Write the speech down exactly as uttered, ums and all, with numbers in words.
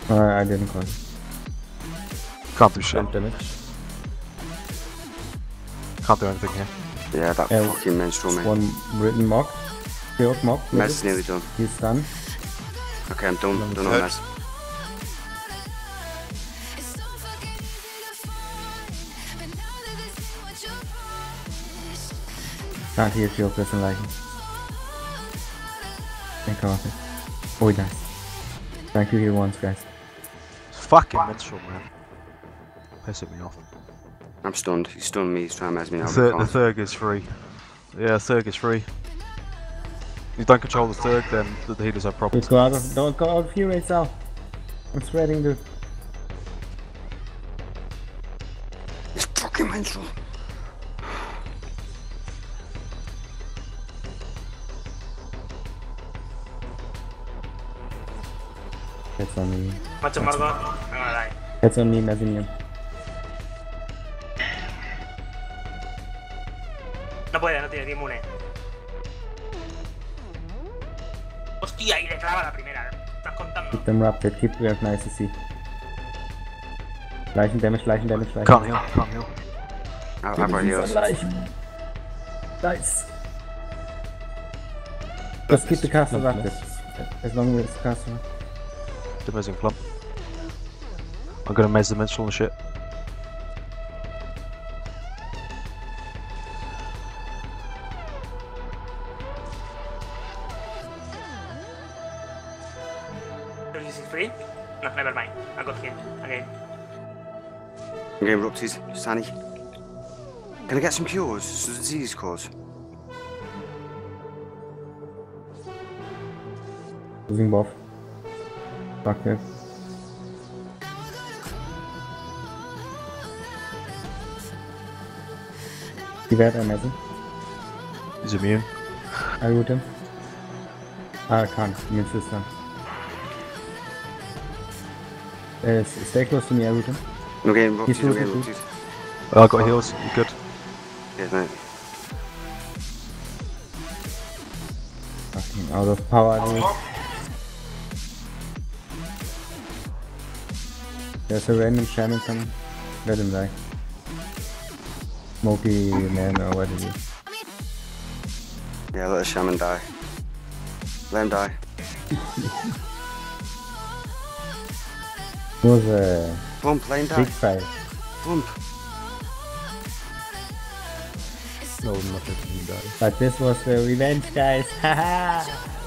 Uh, I didn't call it. Can't do shit. Jump damage. Can't do anything here. Yeah, that Yeah, fucking menstrual man. One written mock. Killed mock. Mess is nearly done. He's done. Okay, I'm done. Done on Mess. Can't hear shield person like it. Think of it. Oh, nice. Thank you here once, guys. Fucking minstrel, man. Pissing me off. I'm stunned. He's stunned me. He's trying to mess me The, up. thir the Thurg is free. Yeah, Thurg is free. If you don't control the Thurg, then the, the healers have problems. Just go out of, don't go out of here, Sal. I'm spreading the. It's fucking menstrual. That's on me. Macam Margot. Alright. That's on me, Mazinian. No puede, no tiene, tiene inmune. Hostia, y le clava la primera. Estás contando. Keep them rapid, keep them nice to see. Leichen damage, Leichen damage, Leichen. Can't heal, can't heal. I've got heals. Nice. Just keep the castle rapid. As long as it's castle. The Mezing Plum. I'm gonna mez the minstrel and shit. Is he free? No, never mind. I got him again. I'm getting erupted. Sunny. Can I get some cures? Some disease cures? Losing buff. Fuck it. See that, amazing. He's immune. I root him. Ah, I can't. Immune system. Uh, stay close to me, I root him. I'm getting erupted. He's I'm rooted getting too. erupted. Oh, I got heals. You good? Yes, mate. Fucking out of power. Dude. There's a random shaman coming. Let him die. Smoky man or what is it? Yeah, let the shaman die. Let him die. It was a Bump, let him die. big fight. Bump. No, not letting him die. But this was the revenge, guys. Haha!